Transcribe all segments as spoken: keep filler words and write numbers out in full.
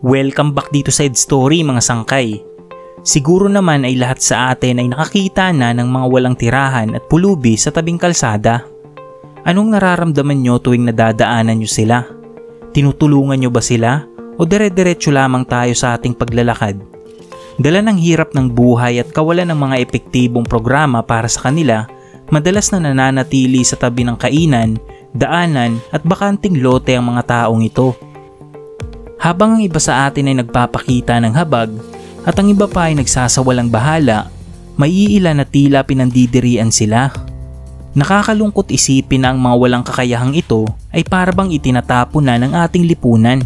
Welcome back dito sa Ed Story mga sangkay. Siguro naman ay lahat sa atin ay nakakita na ng mga walang tirahan at pulubi sa tabing kalsada. Anong nararamdaman nyo tuwing nadadaanan nyo sila? Tinutulungan nyo ba sila o dire-diretso lamang tayo sa ating paglalakad? Dala ng hirap ng buhay at kawalan ng mga epektibong programa para sa kanila, madalas na nananatili sa tabi ng kainan, daanan at bakanting lote ang mga taong ito. Habang ang iba sa atin ay nagpapakita ng habag at ang iba pa ay nagsasawalang bahala, may iilan na tila pinandidirian sila. Nakakalungkot isipin na ang mga walang kakayahang ito ay parabang itinatapon na ng ating lipunan.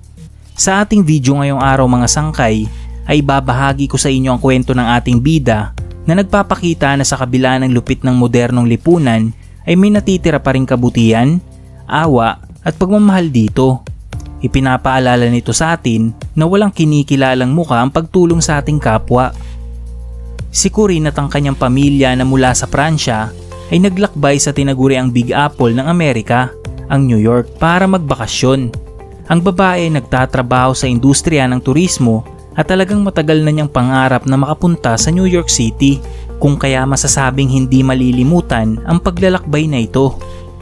Sa ating video ngayong araw mga sangkay, ay babahagi ko sa inyo ang kwento ng ating bida na nagpapakita na sa kabila ng lupit ng modernong lipunan ay may natitira pa ring kabutihan, awa at pagmamahal dito. Ipinapaalala nito sa atin na walang kinikilalang muka ang pagtulong sa ating kapwa. Si Corinne at ang kanyang pamilya na mula sa Pransya ay naglakbay sa tinaguriang Big Apple ng Amerika, ang New York, para magbakasyon. Ang babae ay nagtatrabaho sa industriya ng turismo at talagang matagal na niyang pangarap na makapunta sa New York City, kung kaya masasabing hindi malilimutan ang paglalakbay na ito.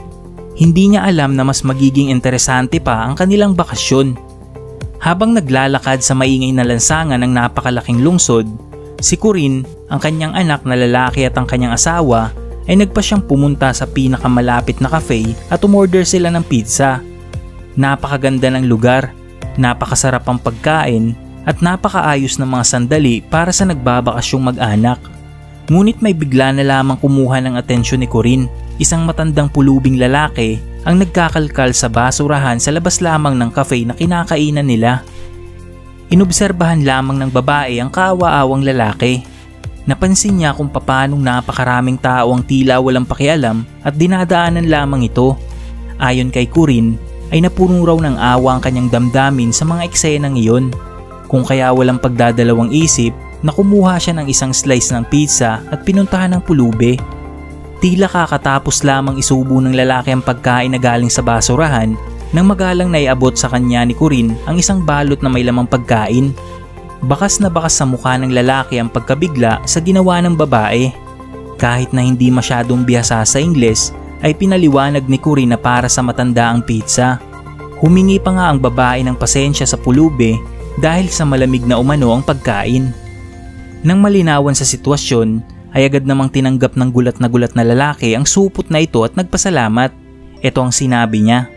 Hindi niya alam na mas magiging interesante pa ang kanilang bakasyon. Habang naglalakad sa maingay na lansangan ng napakalaking lungsod, si Corinne, ang kanyang anak na lalaki at ang kanyang asawa ay nagpa siyang pumunta sa pinakamalapit na cafe at umorder sila ng pizza. Napakaganda ng lugar, napakasarap ang pagkain at napakaayos ng mga sandali para sa nagbabakasyong mag-anak. Ngunit may bigla na lamang kumuha ng atensyon ni Corinne. Isang matandang pulubing lalaki ang nagkakalkal sa basurahan sa labas lamang ng cafe na kinakainan nila. Inobserbahan lamang ng babae ang kaawa-awang lalaki. Napansin niya kung paanong napakaraming tao ang tila walang pakialam at dinadaanan lamang ito. Ayon kay Corinne ay napuno raw ng awa ang kanyang damdamin sa mga eksenang iyon. Kung kaya walang pagdadalawang isip na kumuha siya ng isang slice ng pizza at pinuntahan ng pulubi. Tila kakatapos lamang isubo ng lalaki ang pagkain na galing sa basurahan nang magalang naiabot sa kanya ni Corinne ang isang balot na may lamang pagkain. Bakas na bakas sa mukha ng lalaki ang pagkabigla sa ginawa ng babae. Kahit na hindi masyadong bihasa sa Ingles ay pinaliwanag ni Corinne na para sa matanda ang pizza. Humingi pa nga ang babae ng pasensya sa pulubi dahil sa malamig na umano ang pagkain. Nang malinawan sa sitwasyon, ay agad namang tinanggap ng gulat na gulat na lalaki ang supot na ito at nagpasalamat. Ito ang sinabi niya.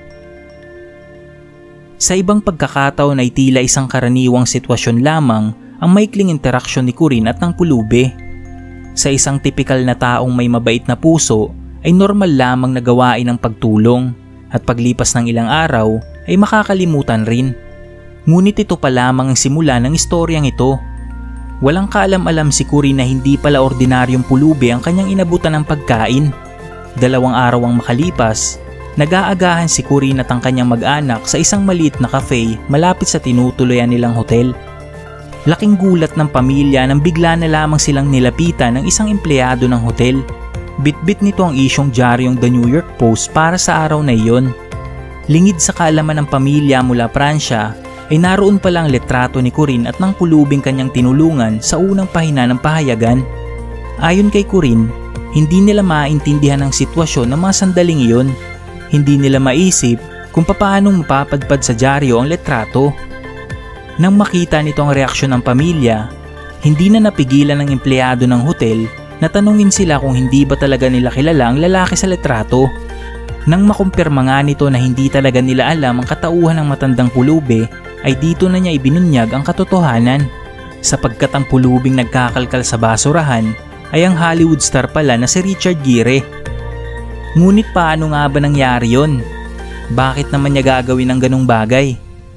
Sa ibang pagkakataon ay tila isang karaniwang sitwasyon lamang ang maikling interaksyon ni Corinne at ng pulubi. Sa isang tipikal na taong may mabait na puso ay normal lamang na gawain ang pagtulong at paglipas ng ilang araw ay makakalimutan rin. Ngunit ito pa lamang ang simula ng istoryang ito. Walang kaalam-alam si Corinne na hindi pala ordinaryong pulubi ang kanyang inabutan ng pagkain. Dalawang araw ang makalipas, nag-aagahan si Corinne at ang kanyang mag-anak sa isang maliit na cafe malapit sa tinutuluyan nilang hotel. Laking gulat ng pamilya nang bigla na lamang silang nilapitan ng isang empleyado ng hotel. Bit-bit nito ang isyong diaryong The New York Post para sa araw na iyon. Lingid sa kaalaman ng pamilya mula Pransya, ay naroon pala ang litrato ni Corinne at ng pulubing kanyang tinulungan sa unang pahina ng pahayagan. Ayon kay Corinne, hindi nila maintindihan ang sitwasyon ng mga sandaling iyon. Hindi nila maisip kung paanong mapapadpad sa dyaryo ang litrato. Nang makita nito ang reaksyon ng pamilya, hindi na napigilan ng empleyado ng hotel na tanungin sila kung hindi ba talaga nila kilala ang lalaki sa litrato. Nang makumpirma nga nito na hindi talaga nila alam ang katauhan ng matandang pulubi, ay dito na niya ibinunyag ang katotohanan. Sapagkat ang pulubing nagkakalkal sa basurahan ay ang Hollywood star pala na si Richard Gere. Ngunit paano nga ba nangyari yon? Bakit naman niya gagawin ang ganong bagay?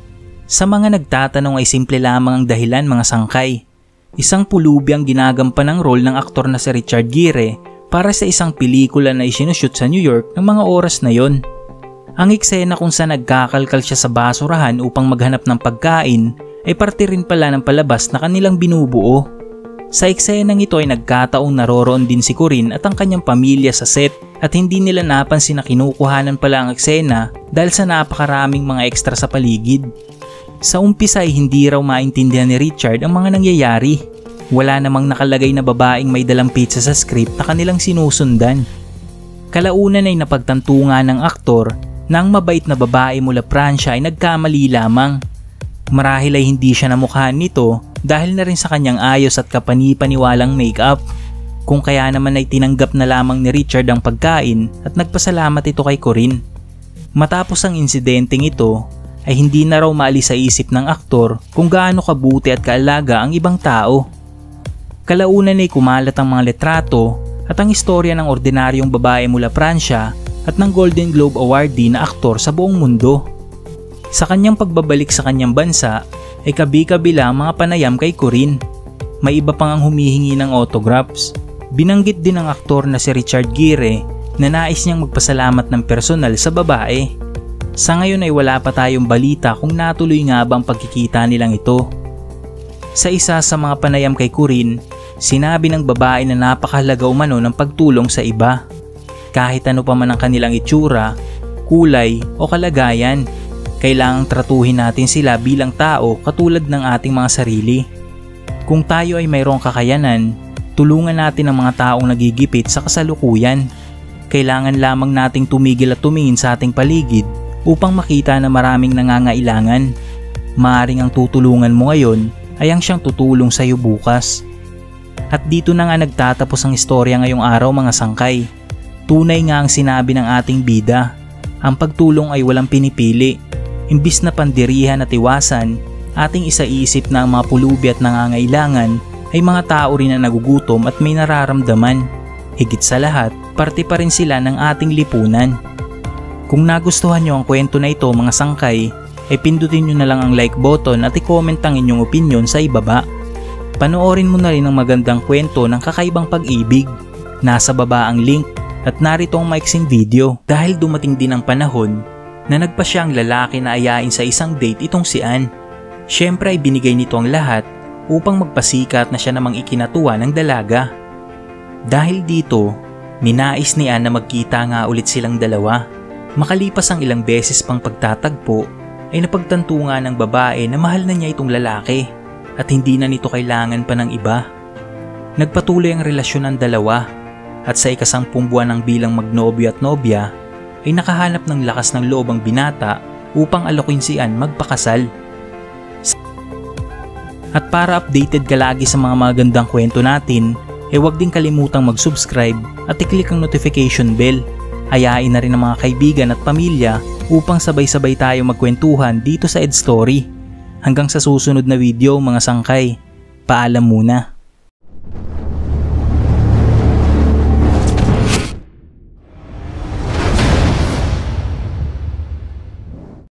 Sa mga nagtatanong ay simple lamang ang dahilan mga sangkay. Isang pulubi ang ginagampan ng role ng aktor na si Richard Gere para sa isang pelikula na isinushoot sa New York ng mga oras na yon. Ang eksena kung saan nagkakalkal siya sa basurahan upang maghanap ng pagkain ay parte rin pala ng palabas na kanilang binubuo. Sa eksenang ito ay nagkataong naroroon din si Corinne at ang kanyang pamilya sa set at hindi nila napansin na kinukuhanan pala ang eksena dahil sa napakaraming mga ekstra sa paligid. Sa umpisa ay hindi raw maintindihan ni Richard ang mga nangyayari. Wala namang nakalagay na babaeng may dalang pizza sa script na kanilang sinusundan. Kalaunan ay napagtantungan ng aktor na ang mabait na babae mula Pransya ay nagkamali lamang. Marahil ay hindi siya namukhaan nito dahil na rin sa kanyang ayos at kapanipaniwalang make-up. Kung kaya naman ay tinanggap na lamang ni Richard ang pagkain at nagpasalamat ito kay Corinne. Matapos ang insidenteng ito, ay hindi na raw maalis sa isip ng aktor kung gaano kabuti at kaalaga ang ibang tao. Kalaunan ay kumalat ang mga litrato at ang istorya ng ordinaryong babae mula Pransya at ng Golden Globe awardee na aktor sa buong mundo. Sa kanyang pagbabalik sa kanyang bansa ay kabi-kabila ang mga panayam kay Corinne. May iba pang ang humihingi ng autographs. Binanggit din ng aktor na si Richard Gere na nais niyang magpasalamat ng personal sa babae. Sa ngayon ay wala pa tayong balita kung natuloy nga ba ang pagkikita nilang ito. Sa isa sa mga panayam kay Corinne, sinabi ng babae na napakahalaga umano ng pagtulong sa iba. Kahit ano pa man ang kanilang itsura, kulay o kalagayan, kailangang tratuhin natin sila bilang tao katulad ng ating mga sarili. Kung tayo ay mayroong kakayanan, tulungan natin ang mga taong nagigipit sa kasalukuyan. Kailangan lamang nating tumigil at tumingin sa ating paligid upang makita na maraming nangangailangan. Maaring ang tutulungan mo ngayon ay ang siyang tutulong sa iyo bukas. At dito na nga nagtatapos ang istorya ngayong araw mga sangkay. Tunay nga ang sinabi ng ating bida, ang pagtulong ay walang pinipili. Imbis na pandirihan at iwasan, ating isaisip na ang mga pulubi at nangangailangan ay mga tao rin na nagugutom at may nararamdaman. Higit sa lahat, parte pa rin sila ng ating lipunan. Kung nagustuhan nyo ang kwento na ito mga sangkay, ay pindutin nyo na lang ang like button at i-comment ang inyong opinion sa ibaba. Panoorin mo na rin ang magandang kwento ng kakaibang pag-ibig. Nasa baba ang link at narito ang maiksing video. Dahil dumating din ang panahon na nagpa siya ang lalaki na ayain sa isang date itong si Anne. Siyempre ay binigay nito ang lahat upang magpasikat na siya namang ikinatuwa ng dalaga. Dahil dito, ninais ni Anne na magkita nga ulit silang dalawa. Makalipas ang ilang beses pang pagtatagpo, ay napagtanto nga ng babae na mahal na niya itong lalaki at hindi na nito kailangan pa ng iba. Nagpatuloy ang relasyon ng dalawa at sa ikasampung buwan ng bilang magnobyo at nobya, ay nakahanap ng lakas ng loob ang binata upang alokin si Anne magpakasal. At para updated ka lagi sa mga magandang kwento natin, ay huwag din kalimutang mag-subscribe at i-click ang notification bell. Hayain na rin ang mga kaibigan at pamilya upang sabay-sabay tayo magkwentuhan dito sa EdStory. Hanggang sa susunod na video mga sangkay, paalam muna.